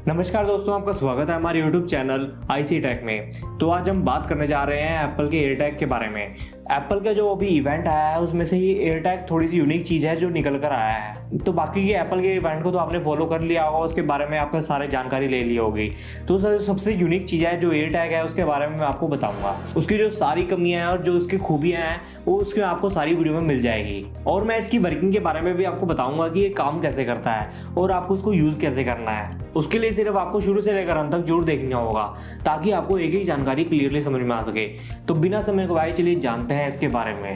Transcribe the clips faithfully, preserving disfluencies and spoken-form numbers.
नमस्कार दोस्तों, आपका स्वागत है हमारे यूट्यूब चैनल आईसी टेक में। तो आज हम बात करने जा रहे हैं एप्पल के एयरटैग के बारे में। एप्पल का जो अभी इवेंट आया है उसमें से ही एयरटैग थोड़ी सी यूनिक चीज़ है जो निकल कर आया है। तो बाकी के एप्पल के इवेंट को तो आपने फॉलो कर लिया होगा, उसके बारे में आपका सारी जानकारी ले ली होगी। तो सर सबसे यूनिक चीज़ है जो एयरटैग है उसके बारे में मैं आपको बताऊंगा। उसकी जो सारी कमियां हैं और जो उसकी खूबियां हैं वो उसमें आपको सारी वीडियो में मिल जाएगी। और मैं इसकी वर्किंग के बारे में भी आपको बताऊंगा कि ये काम कैसे करता है और आपको उसको यूज़ कैसे करना है। उसके लिए सिर्फ आपको शुरू से लेकर अंत तक जरूर देखना होगा ताकि आपको एक एक जानकारी क्लियरली समझ में आ सके। तो बिना समय गवाए चलिए जानते हैं इसके बारे में।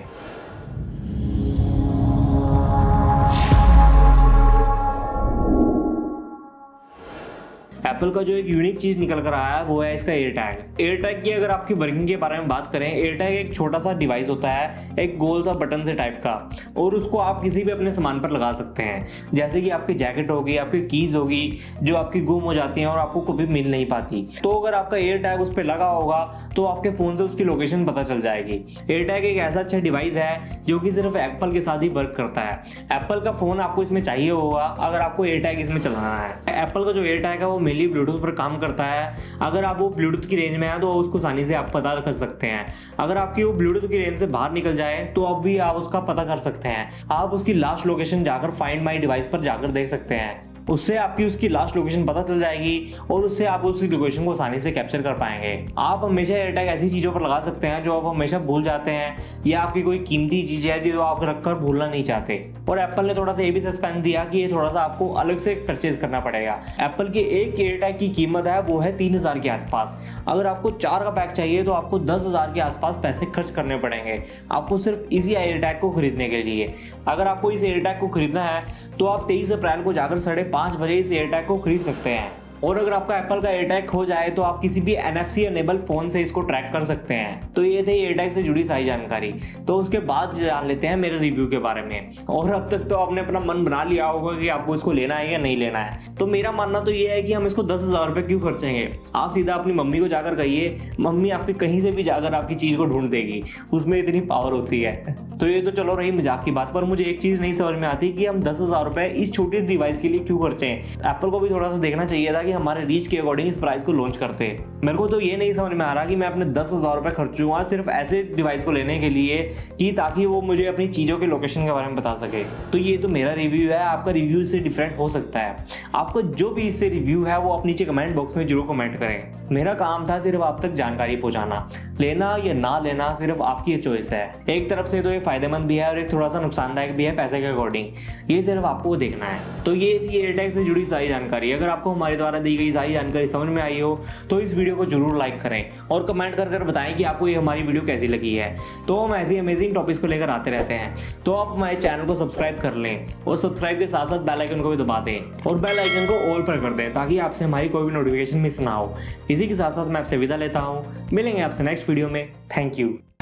एप्पल का जो एक यूनिक चीज निकल कर आया है वो है इसका एयरटैग। एयरटैग की अगर आपकी वर्किंग के बारे में बात करें, एयरटैग एक छोटा सा डिवाइस होता है, एक गोल सा बटन से टाइप का, और उसको आप किसी भी अपने सामान पर लगा सकते हैं। जैसे कि आपकी जैकेट होगी, आपकी कीज होगी जो आपकी गुम हो जाती हैं और आपको कभी मिल नहीं पाती। तो अगर आपका एयरटैग उस पर लगा होगा तो आपके फोन से उसकी लोकेशन पता चल जाएगी। एयरटैग एक ऐसा अच्छा डिवाइस है जो कि सिर्फ एप्पल के साथ ही वर्क करता है। एप्पल का फोन आपको इसमें चाहिए होगा अगर आपको एयरटैग इसमें चलाना है। एप्पल का जो एयरटैग है वो मेनली ब्लूटूथ पर काम करता है। अगर आप वो ब्लूटूथ की रेंज में है तो उसको आसानी से आप पता कर सकते हैं। अगर आपकी वो ब्लूटूथ की रेंज से बाहर निकल जाए तो अब भी आप उसका पता कर सकते हैं। आप उसकी लास्ट लोकेशन जाकर फाइंड माई डिवाइस पर जाकर देख सकते हैं। उससे आपकी उसकी लास्ट लोकेशन पता चल जाएगी और उससे आप उसकी लोकेशन को आसानी से कैप्चर कर पाएंगे। आप हमेशा एयरटैग ऐसी चीज़ों पर लगा सकते हैं जो आप हमेशा भूल जाते हैं या आपकी कोई कीमती चीज़ है जो आप रखकर भूलना नहीं चाहते। और एप्पल ने थोड़ा सा ये भी सस्पेंस दिया कि ये थोड़ा सा आपको अलग से परचेज करना पड़ेगा। एप्पल के एक एयरटैग की कीमत है वो है तीन हज़ार के आसपास। अगर आपको चार का पैक चाहिए तो आपको दस हज़ार के आसपास पैसे खर्च करने पड़ेंगे आपको सिर्फ इसी एयरटैग को खरीदने के लिए। अगर आपको इस एयरटैग को खरीदना है तो आप तेईस अप्रैल को जाकर साढ़े पाँच बजे इस एयरटैग को खरीद सकते हैं। और अगर आपका एप्पल का एयरटैग खो जाए तो आप किसी भी एनएफसी एनेबल फोन से इसको ट्रैक कर सकते हैं। तो ये थे एयरटैग से जुड़ी सारी जानकारी। तो उसके बाद जान लेते हैं मेरे रिव्यू के बारे में। और अब तक तो आपने अपना मन बना लिया होगा कि आपको इसको लेना है या नहीं लेना है। तो मेरा मानना तो ये है कि हम इसको दस हजार रुपये क्यों खर्चेंगे। आप सीधा अपनी मम्मी को जाकर कहिए, मम्मी आपकी कहीं से भी जाकर आपकी चीज़ को ढूंढ देगी, उसमें इतनी पावर होती है। तो ये तो चलो रही मजाक की बात, पर मुझे एक चीज़ नहीं समझ में आती कि हम दस हजार रुपये इस छोटी डिवाइस के लिए क्यों खर्चें। एप्पल को भी थोड़ा सा देखना चाहिए था कि हमारे रीच के अकॉर्डिंग इस प्राइस को लॉन्च करते हैं। मेरे को तो ये नहीं समझ में आ रहा कि मैं अपने दस हजार रुपये खर्चूंगा सिर्फ ऐसे डिवाइस को लेने के लिए कि ताकि वो मुझे अपनी चीज़ों के लोकेशन के बारे में बता सके। तो ये तो मेरा रिव्यू है, आपका रिव्यू इससे डिफरेंट हो सकता है। आपका जो भी इससे रिव्यू है वो आप नीचे कमेंट बॉक्स में जरूर कमेंट करें। मेरा काम था सिर्फ आप तक जानकारी पहुंचाना, लेना या ना लेना सिर्फ आपकी चॉइस है। एक तरफ से तो ये फायदेमंद भी है और एक थोड़ा सा नुकसानदायक भी है पैसे के अकॉर्डिंग, ये सिर्फ आपको देखना है। तो ये थी एयरटैग से जुड़ी सारी जानकारी। अगर आपको हमारे द्वारा दी गई सारी जानकारी समझ में आई हो तो इस वीडियो को जरूर लाइक करें और कमेंट कर कर बताएं कि आपको ये हमारी वीडियो कैसी लगी है। तो हम ऐसी अमेजिंग टॉपिक्स को लेकर आते रहते हैं। तो आप हमारे चैनल को सब्सक्राइब कर लें और सब्सक्राइब के साथ साथ बेल आइकन को भी दबा दें और बेल आइकन को ऑल पर कर दें ताकि आपसे हमारी कोई भी नोटिफिकेशन मिस ना हो। इसी के साथ साथ मैं आपसे विदा लेता हूँ। मिलेंगे आपसे नेक्स्ट वीडियो में। Thank you.